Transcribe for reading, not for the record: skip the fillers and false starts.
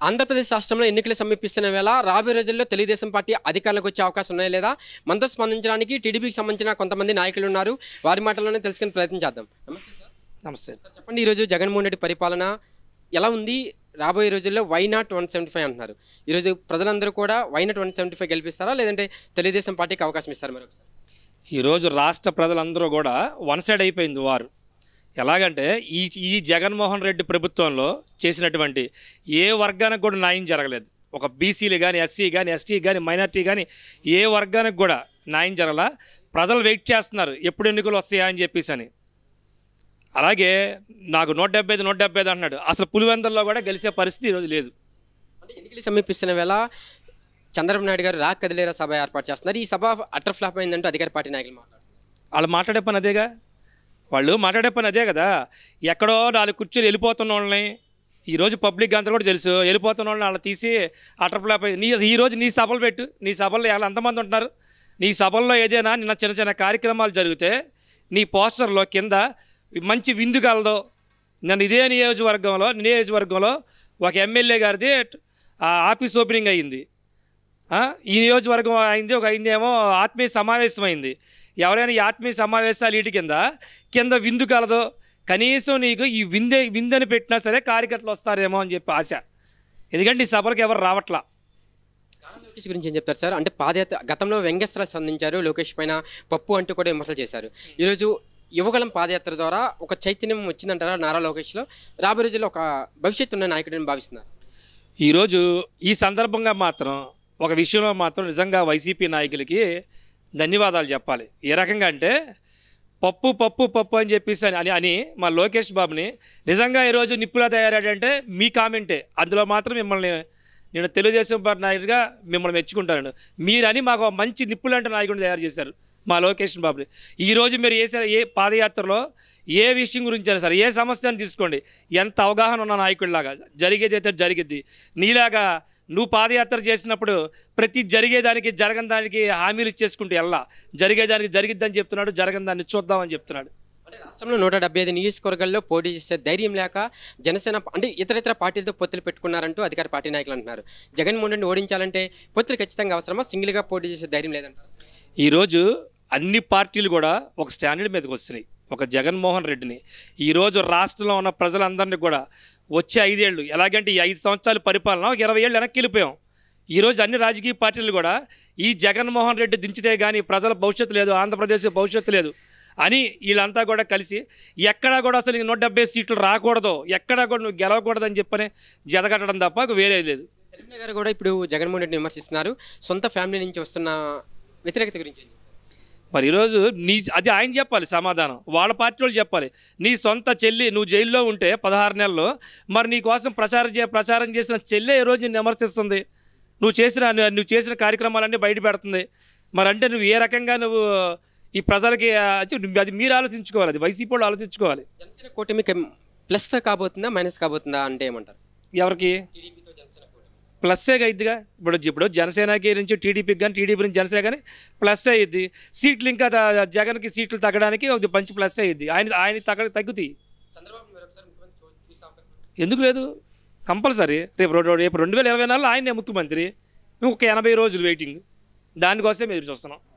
ఆంధ్రప్రదేశ్ రాష్ట్రంలో ఎన్నికలు సమీపిస్తున్న వేళ రాబోయే రోజుల్లో తెలుగుదేశం పార్టీ అధికారంలోకి వచ్చే అవకాశం ఉన్నాయా లేదా మనతో స్పందించడానికి టీడీపీకి సంబంధించిన కొంతమంది నాయకులు ఉన్నారు. వారి మాటల్లోనే తెలుసుకునే ప్రయత్నం చేద్దాం. నమస్తే సార్. నమస్తే సార్ చెప్పండి, ఈరోజు జగన్మోహన్ రెడ్డి పరిపాలన ఎలా ఉంది? రాబోయే రోజుల్లో వై నాట్ 175 అంటున్నారు. ఈరోజు ప్రజలందరూ కూడా వై నాట్ 175 గెలిపిస్తారా, లేదంటే తెలుగుదేశం పార్టీకి అవకాశం ఇస్తారా? మరొకసారి ఈరోజు రాష్ట్ర ప్రజలందరూ కూడా వన్ సైడ్ అయిపోయింది వారు. ఎలాగంటే ఈ జగన్మోహన్ రెడ్డి ప్రభుత్వంలో చేసినటువంటి ఏ వర్గానికి కూడా న్యాయం జరగలేదు. ఒక బీసీలు కానీ, ఎస్సీ కానీ, ఎస్టీ కానీ, మైనార్టీ కానీ ఏ వర్గానికి కూడా న్యాయం జరగల. ప్రజలు వెయిట్ చేస్తున్నారు ఎప్పుడు ఎన్నికలు వస్తాయా అని చెప్పేసి అని. అలాగే నాకు 175 అంటున్నాడు. అసలు పులివెందుల్లో కూడా గెలిచే పరిస్థితి ఈరోజు లేదు. అంటే ఎన్నికలు సమీపిస్తున్న వేళ చంద్రబాబు నాయుడు గారు రా కదిలేరా సభ ఏర్పాటు చేస్తున్నారు. ఈ సభ అటర్ ఫ్లాప్ అయిందంటూ అధికార పార్టీ నాయకులు మాట్లాడుతున్నారు. వాళ్ళు మాట్లాడే పని అదేగా, వాళ్ళు మాట్లాడే పని అదే కదా. ఎక్కడో 4 కుర్చీలు వెళ్ళిపోతున్న వాళ్ళని ఈరోజు పబ్లిక్ అంతా కూడా తెలుసు. వెళ్ళిపోతున్న వాళ్ళని వాళ్ళు తీసి అటర్ ఫ్లాప్ అయ్యి ఈరోజు నీ సభలు పెట్టు. నీ సభల్లో వాళ్ళు ఎంతమంది ఉంటున్నారు? నీ సభల్లో ఏదైనా నిన్న చిన్న చిన్న కార్యక్రమాలు జరిగితే నీ పోస్టర్లో కింద మంచి విందు కలదో. నన్ను ఇదే నియోజకవర్గంలో ఒక ఎమ్మెల్యే గారిది ఆఫీస్ ఓపెనింగ్ అయ్యింది. ఈ నియోజకవర్గం అయింది, అయిందేమో ఆత్మీయ సమావేశం అయింది. ఎవరైనా ఈ ఆత్మీయ సమావేశాలు వీటి కింద విందు కలదో. కనీసం నీకు ఈ విందని పెట్టినా సరే కార్యకర్తలు వస్తారేమో అని చెప్పి ఆశ. ఎందుకంటే ఈ సభలకు ఎవరు రావట్లా. లోకేష్ గురించి ఏం చెప్తారు సార్? అంటే పాదయాత్ర గతంలో వ్యంగ్యాస్త్రాలు సంధించారు, లోకేష్ పైన పప్పు అంటూ కూడా విమర్శలు చేశారు. ఈరోజు యువగలం పాదయాత్ర ద్వారా ఒక చైతన్యం వచ్చిందంటారా నారా లోకేష్లో? రాబోయే రోజుల్లో ఒక భవిష్యత్తు ఉన్న నాయకుడిని భావిస్తున్నారు. ఈరోజు ఈ సందర్భంగా మాత్రం ఒక విషయంలో మాత్రం నిజంగా వైసీపీ నాయకులకి ధన్యవాదాలు చెప్పాలి. ఏ రకంగా అంటే పప్పు అని చెప్పేసి అని మా లోకేష్ బాబుని నిజంగా ఈరోజు నిప్పులా తయారాడంటే మీ కామెంటే. అందులో మాత్రం మిమ్మల్ని నేను తెలుగుదేశం పార్టీ నాయకుడిగా మిమ్మల్ని మెచ్చుకుంటాను. మీరని మాకు మంచి నిప్పులాంటి నాయకుడిని తయారు చేశారు మా లోకేష్ బాబుని. ఈరోజు మీరు ఏ పాదయాత్రలో ఏ విషయం గురించి అయినా సరే, ఏ సమస్యను తీసుకోండి, ఎంత అవగాహన ఉన్న నాయకుడిలాగా జరిగేది అయితే జరిగిద్ది. నీలాగా నువ్వు పాదయాత్ర చేసినప్పుడు ప్రతి జరిగేదానికి జరగని దానికి హామీలు ఇచ్చేసుకుంటూ ఎలా జరిగేదానికి జరిగిద్దని చెప్తున్నాడు, జరగని దాన్ని చూద్దామని చెప్తున్నాడు. అంటే రాష్ట్రంలో 175 నియోజకవర్గాల్లో పోటీ చేసే ధైర్యం లేక జనసేన అంటే ఇతర పార్టీలతో పొత్తులు పెట్టుకున్నారంటూ అధికార పార్టీ నాయకులు అంటున్నారు. జగన్మోహన్ రెడ్డిని ఓడించాలంటే పొత్తులు ఖచ్చితంగా అవసరమా? సింగిల్గా పోటీ చేసే ధైర్యం లేదంటారు. ఈరోజు అన్ని పార్టీలు కూడా ఒక స్టాండర్డ్ మీదకి వస్తున్నాయి. ఒక జగన్మోహన్ రెడ్డిని ఈరోజు రాష్ట్రంలో ఉన్న ప్రజలందరినీ కూడా వచ్చే 5 ఏళ్ళు ఎలాగంటే ఈ 5 సంవత్సరాల పరిపాలన 20 ఏళ్ళు వెనక్కి వెళ్ళిపోయాం. ఈరోజు అన్ని రాజకీయ పార్టీలు కూడా ఈ జగన్మోహన్ రెడ్డి దించితే కానీ ప్రజల భవిష్యత్తు లేదు, ఆంధ్రప్రదేశ్ భవిష్యత్తు లేదు అని వీళ్ళంతా కూడా కలిసి ఎక్కడా కూడా అసలు 170 సీట్లు రాకూడదు, ఎక్కడా కూడా నువ్వు గెలవకూడదని చెప్పని జతకట్టడం తప్ప వేరే లేదు. శర్మిల గారు కూడా ఇప్పుడు జగన్మోహన్ రెడ్డిని విమర్శిస్తున్నారు. సొంత ఫ్యామిలీ నుంచి వస్తున్న వ్యతిరేకత గురించి. మరి ఈరోజు అది ఆయన చెప్పాలి సమాధానం, వాళ్ళ పార్టీ వాళ్ళు చెప్పాలి. నీ సొంత చెల్లి నువ్వు జైల్లో ఉంటే 16 నెలలు, మరి నీ కోసం ప్రచారం చేసిన చెల్లె ఈరోజు నిన్ను విమర్శిస్తుంది. నువ్వు చేసిన కార్యక్రమాలన్నీ బయట పెడుతుంది. మరి అంటే నువ్వు ఏ రకంగా నువ్వు ఈ ప్రజలకి అది మీరు ఆలోచించుకోవాలి, అది వైసీపీ వాళ్ళు ఆలోచించుకోవాలి. జనసేన కూటమి ప్లస్ కాబోతుందా మైనస్ కాబోతుందా అంటే ఏమంటారు? ఎవరికి ప్లస్సే అయ్యిద్దిగా. ఇప్పుడు జనసేనకి నుంచి టీడీపీకి కానీ, టీడీపీ నుంచి జనసేన కానీ ప్లస్ అయ్యిద్ది. సీట్లు ఇంకా జగన్కి సీట్లు తగ్గడానికి ఒక మంచి ప్లస్ అయ్యిద్ది. ఆయన తగ్గుతాయి. ఎందుకు లేదు? కంపల్సరీ రేపు 2024 ఆయనే ముఖ్యమంత్రి. ఒక 80 రోజులు వెయిటింగ్, దానికోసమే ఎదురు చూస్తున్నాం.